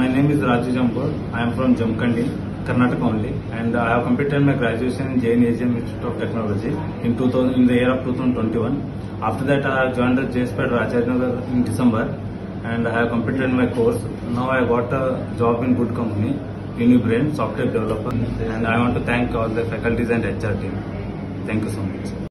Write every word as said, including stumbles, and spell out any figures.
name is Raju Jampur. I am from Jamkandi, Karnataka only, and I have completed my graduation in J N A G M Institute of Technology in two thousand in the year of two thousand twenty-one. After that, I have joined the J S P E D Rajajnagar in December, and I have completed my course. Now I got a job in good company, Unibrain, software developer, and I want to thank all the faculties and H R team. Thank you so much.